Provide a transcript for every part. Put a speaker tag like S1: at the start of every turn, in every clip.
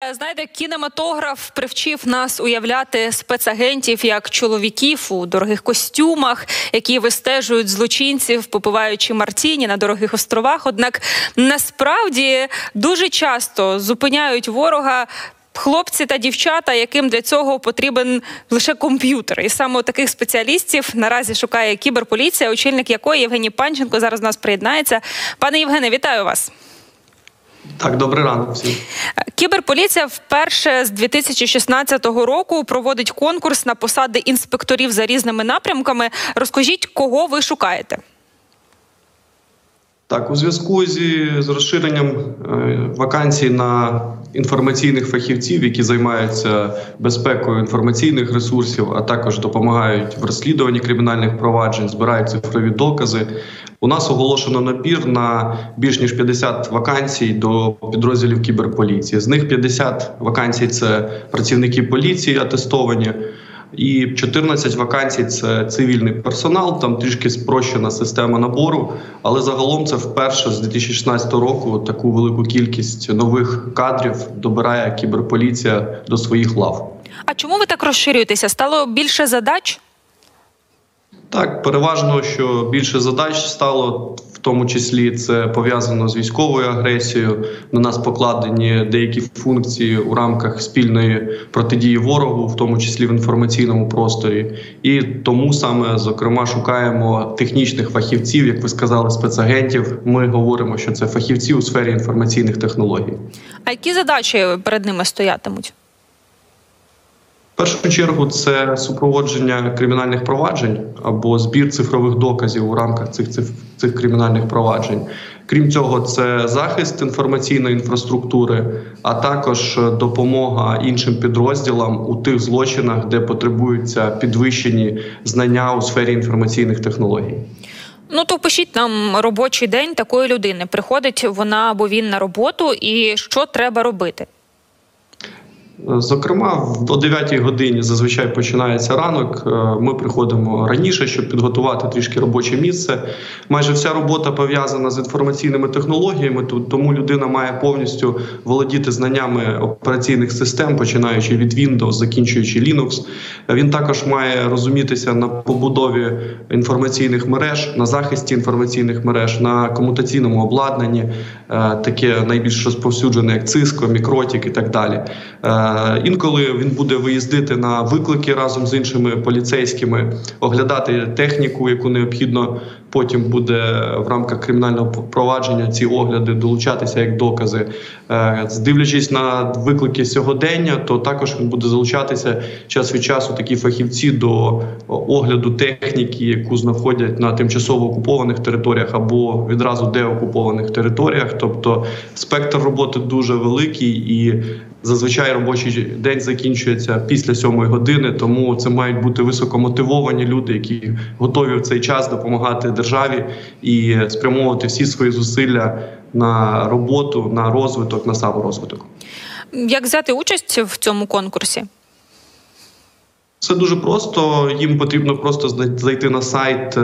S1: Знаєте, кінематограф привчив нас уявляти спецагентів як чоловіків у дорогих костюмах, які вистежують злочинців, попиваючи мартіні на дорогих островах. Однак насправді дуже часто зупиняють ворога хлопці та дівчата, яким для цього потрібен лише комп'ютер. І саме таких спеціалістів наразі шукає кіберполіція, очільник якої Євгеній Панченко зараз до нас приєднається. Пане Євгене, вітаю вас.
S2: Так, добрий ранок всім.
S1: Кіберполіція вперше з 2016 року проводить конкурс на посади інспекторів за різними напрямками. Розкажіть, кого ви шукаєте?
S2: Так, у зв'язку з розширенням вакансій на інформаційних фахівців, які займаються безпекою інформаційних ресурсів, а також допомагають в розслідуванні кримінальних проваджень, збирають цифрові докази, у нас оголошено набір на більш ніж 50 вакансій до підрозділів кіберполіції. З них 50 вакансій – це працівники поліції атестовані, і 14 вакансій – це цивільний персонал, там трішки спрощена система набору, але загалом це вперше з 2016 року таку велику кількість нових кадрів добирає кіберполіція до своїх лав.
S1: А чому ви так розширюєтеся? Стало більше задач?
S2: Так, переважно, що більше задач стало, в тому числі це пов'язано з військовою агресією. На нас покладені деякі функції у рамках спільної протидії ворогу, в тому числі в інформаційному просторі. І тому саме, зокрема, шукаємо технічних фахівців, як ви сказали, спецагентів. Ми говоримо, що це фахівці у сфері інформаційних технологій.
S1: А які задачі перед ними стоятимуть?
S2: В першу чергу це супроводження кримінальних проваджень або збір цифрових доказів у рамках цих кримінальних проваджень. Крім цього, це захист інформаційної інфраструктури, а також допомога іншим підрозділам у тих злочинах, де потребуються підвищені знання у сфері інформаційних технологій.
S1: Ну, то пишіть нам робочий день такої людини. Приходить вона або він на роботу, і що треба робити?
S2: Зокрема, о 9-й годині зазвичай починається ранок. Ми приходимо раніше, щоб підготувати трішки робоче місце. Майже вся робота пов'язана з інформаційними технологіями, тому людина має повністю володіти знаннями операційних систем, починаючи від Windows, закінчуючи Linux. Він також має розумітися на побудові інформаційних мереж, на захисті інформаційних мереж, на комутаційному обладнанні, таке найбільш розповсюджене, як Cisco, Мікротік і так далі. Інколи він буде виїздити на виклики разом з іншими поліцейськими, оглядати техніку, яку необхідно потім буде в рамках кримінального провадження ці огляди долучатися як докази. Дивлячись на виклики сьогодення, то також він буде залучатися час від часу такі фахівці до огляду техніки, яку знаходять на тимчасово окупованих територіях або відразу деокупованих територіях. Тобто спектр роботи дуже великий і зазвичай робочий день закінчується після 7-ї години, тому це мають бути високомотивовані люди, які готові в цей час допомагати державі і спрямовувати всі свої зусилля на роботу, на розвиток, на саморозвиток.
S1: Як взяти участь в цьому конкурсі?
S2: Це дуже просто. Їм потрібно просто зайти на сайт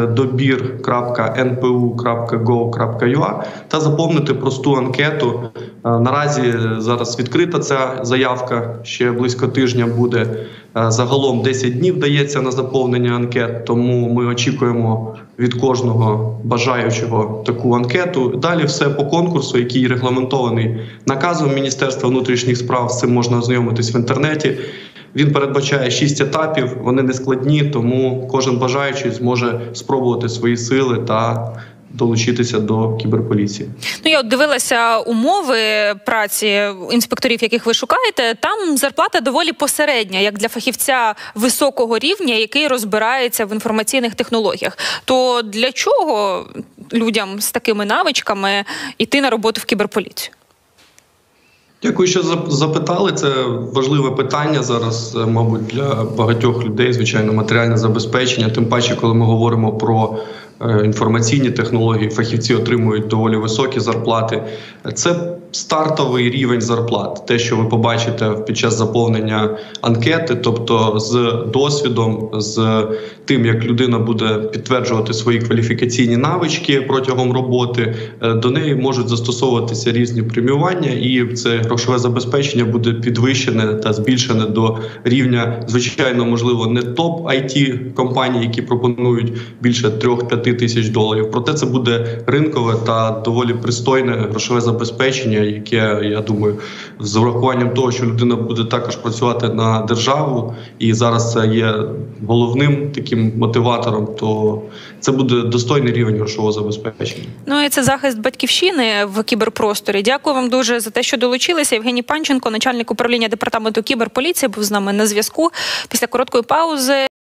S2: dobir.npu.gov.ua та заповнити просту анкету. Наразі зараз відкрита ця заявка, ще близько тижня буде. Загалом 10 днів дається на заповнення анкет, тому ми очікуємо від кожного бажаючого таку анкету. Далі все по конкурсу, який регламентований наказом Міністерства внутрішніх справ, з цим можна ознайомитись в інтернеті. Він передбачає 6 етапів, вони не складні, тому кожен бажаючий зможе спробувати свої сили та долучитися до кіберполіції.
S1: Ну, я от дивилася умови праці інспекторів, яких ви шукаєте. Там зарплата доволі посередня, як для фахівця високого рівня, який розбирається в інформаційних технологіях. То для чого людям з такими навичками йти на роботу в кіберполіцію?
S2: Дякую, що запитали. Це важливе питання зараз, мабуть, для багатьох людей, звичайно, матеріальне забезпечення. Тим паче, коли ми говоримо про інформаційні технології, фахівці отримують доволі високі зарплати. Це стартовий рівень зарплат. Те, що ви побачите під час заповнення анкети, тобто з досвідом, з тим, як людина буде підтверджувати свої кваліфікаційні навички протягом роботи, до неї можуть застосовуватися різні преміювання, і це грошове забезпечення буде підвищене та збільшене до рівня, звичайно, можливо, не топ-IT-компаній, які пропонують більше 3-5 тисяч доларів. Проте це буде ринкове та доволі пристойне грошове забезпечення, яке, я думаю, з урахуванням того, що людина буде також працювати на державу, і зараз це є головним таким мотиватором, то це буде достойний рівень грошового забезпечення.
S1: Ну і це захист батьківщини в кіберпросторі. Дякую вам дуже за те, що долучилися. Євгеній Панченко, начальник управління департаменту кіберполіції, був з нами на зв'язку. Після короткої паузи